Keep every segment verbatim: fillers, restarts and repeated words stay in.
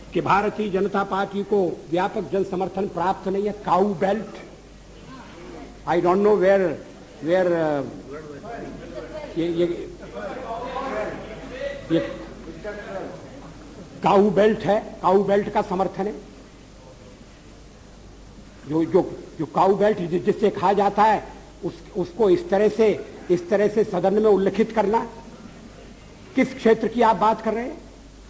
कि भारतीय जनता पार्टी को व्यापक जन समर्थन प्राप्त नहीं है। Cow belt, I don't know where where ये ये ये काऊ बेल्ट है, काऊ बेल्ट का समर्थन है। जो जो जो काऊ बेल्ट जिससे कहा जाता है उस उसको इस तरह से इस तरह से सदन में उल्लेखित करना। किस क्षेत्र की आप बात कर रहे हैं?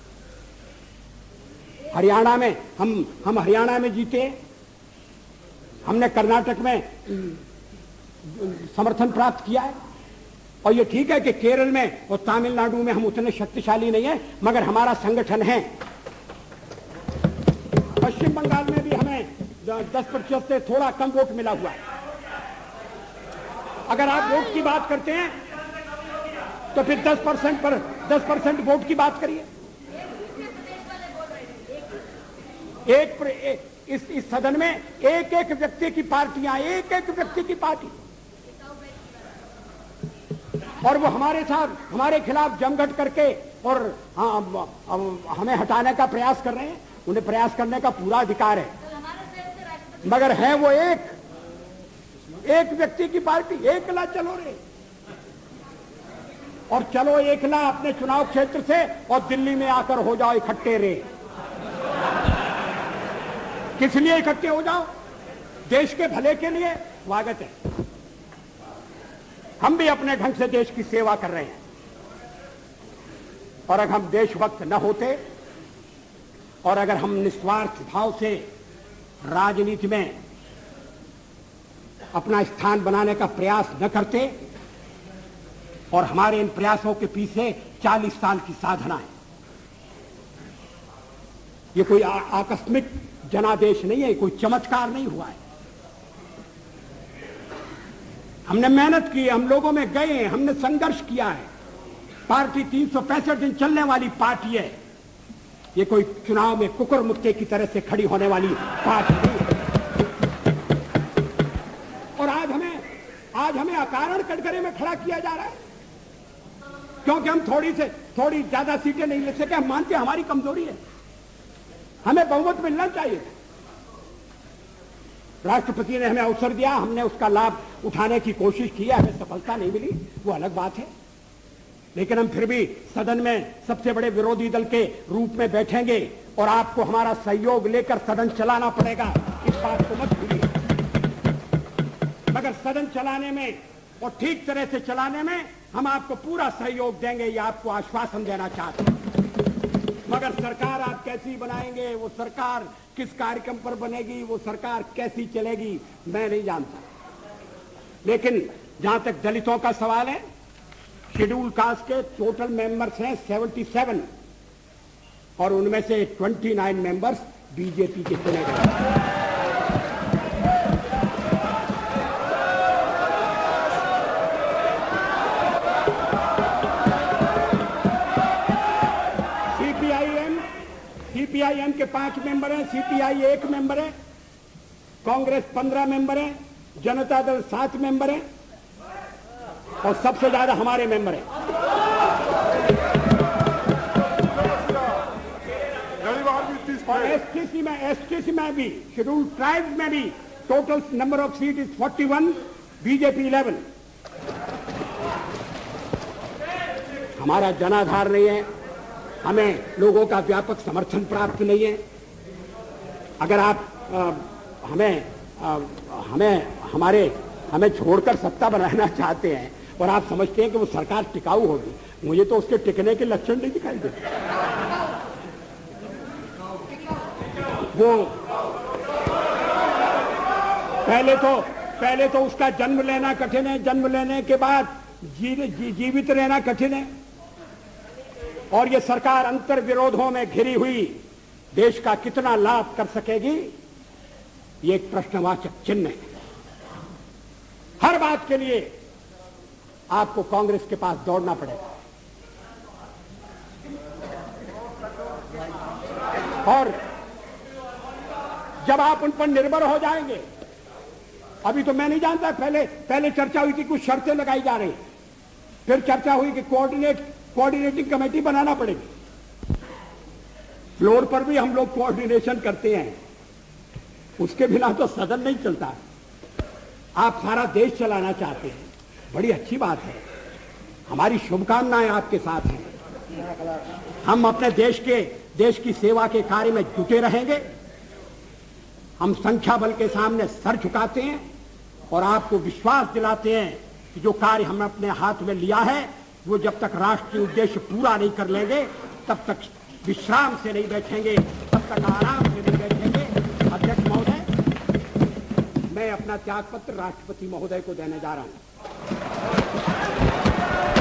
हरियाणा में हम हम हरियाणा में जीते, हमने कर्नाटक में समर्थन प्राप्त किया है। और ये ठीक है कि केरल में और तमिलनाडु में हम उतने शक्तिशाली नहीं है, मगर हमारा संगठन है। पश्चिम बंगाल में भी हमें दस प्रतिशत से थोड़ा कम वोट मिला हुआ है। अगर आप वोट की बात करते हैं तो फिर दस परसेंट पर दस परसेंट वोट की बात करिए। एक, एक इस, इस सदन में एक एक व्यक्ति की पार्टियां, एक एक व्यक्ति की पार्टी, और वो हमारे साथ हमारे खिलाफ जमघट करके और हाँ, हमें हटाने का प्रयास कर रहे हैं। उन्हें प्रयास करने का पूरा अधिकार है, मगर है वो एक एक व्यक्ति की पार्टी। एकला चलो रे, और चलो एकला अपने चुनाव क्षेत्र से और दिल्ली में आकर हो जाओ इकट्ठे रे। किस लिए इकट्ठे हो जाओ? देश के भले के लिए। स्वागत है, हम भी अपने ढंग से देश की सेवा कर रहे हैं। और अगर हम देशभक्त न होते और अगर हम निस्वार्थ भाव से राजनीति में अपना स्थान बनाने का प्रयास न करते, और हमारे इन प्रयासों के पीछे चालीस साल की साधना है। ये कोई आ, आकस्मिक जनादेश नहीं है, कोई चमत्कार नहीं हुआ है। हमने मेहनत की, हम लोगों में गए, हमने संघर्ष किया है। पार्टी तीन सौ पैंसठ दिन चलने वाली पार्टी है। ये कोई चुनाव में कुकुर मुक्के की तरह से खड़ी होने वाली पार्टी नहीं है। और आज हमें आज हमें अकारण कटघरे में खड़ा किया जा रहा है क्योंकि हम थोड़ी से थोड़ी ज्यादा सीटें नहीं ले सके। हम मानते हैं हमारी कमजोरी है, हमें बहुमत मिलना चाहिए। राष्ट्रपति ने हमें अवसर दिया, हमने उसका लाभ उठाने की कोशिश की है, हमें सफलता नहीं मिली, वो अलग बात है। लेकिन हम फिर भी सदन में सबसे बड़े विरोधी दल के रूप में बैठेंगे और आपको हमारा सहयोग लेकर सदन चलाना पड़ेगा, इस बात को मत भूलिए। मगर सदन चलाने में और ठीक तरह से चलाने में हम आपको पूरा सहयोग देंगे, ये आपको आश्वासन देना चाहते हैं। मगर सरकार आप कैसी बनाएंगे, वो सरकार किस कार्यक्रम पर बनेगी, वो सरकार कैसी चलेगी, मैं नहीं जानता। लेकिन जहां तक दलितों का सवाल है, शेड्यूल कास्ट के टोटल मेंबर्स हैं सतहत्तर, और उनमें से उनतीस मेंबर्स बीजेपी के चुने गए। सीपीआईएम के पांच मेंबर हैं, सीपीआई एक मेंबर है, कांग्रेस पंद्रह मेंबर है, जनता दल सात मेंबर है, और सबसे ज्यादा हमारे मेंबर हैं। और एसटीसी में एसटीसी में भी, शेड्यूल ट्राइब्स में भी total number of seat is इकतालीस, बीजेपी इलेवन। हमारा जनाधार नहीं है, हमें लोगों का व्यापक समर्थन प्राप्त नहीं है। अगर आप आ, हमें आ, हमें हमारे हमें छोड़कर सत्ता बनाना चाहते हैं और आप समझते हैं कि वो सरकार टिकाऊ होगी, मुझे तो उसके टिकने के लक्षण नहीं दिखाई देते। वो पहले तो पहले तो उसका जन्म लेना कठिन है, जन्म लेने के बाद जी, जी, जीवित रहना कठिन है। और ये सरकार अंतर विरोधों में घिरी हुई देश का कितना लाभ कर सकेगी, ये एक प्रश्नवाचक चिन्ह है। हर बात के लिए आपको कांग्रेस के पास दौड़ना पड़ेगा। और जब आप उन पर निर्भर हो जाएंगे, अभी तो मैं नहीं जानता, पहले पहले चर्चा हुई थी, कुछ शर्तें लगाई जा रही, फिर चर्चा हुई कि कोऑर्डिनेट कोऑर्डिनेटिंग कमेटी बनाना पड़ेगी। फ्लोर पर भी हम लोग कोऑर्डिनेशन करते हैं, उसके बिना तो सदन नहीं चलता। आप सारा देश चलाना चाहते हैं, बड़ी अच्छी बात है, हमारी शुभकामनाएं आपके साथ हैं। हम अपने देश के देश की सेवा के कार्य में जुटे रहेंगे। हम संख्या बल के सामने सर झुकाते हैं और आपको विश्वास दिलाते हैं कि जो कार्य हमने अपने हाथ में लिया है वो जब तक राष्ट्रीय उद्देश्य पूरा नहीं कर लेंगे तब तक विश्राम से नहीं बैठेंगे, तब तक आराम से नहीं बैठेंगे। अध्यक्ष महोदय, मैं अपना त्यागपत्र राष्ट्रपति महोदय को देने जा रहा हूं।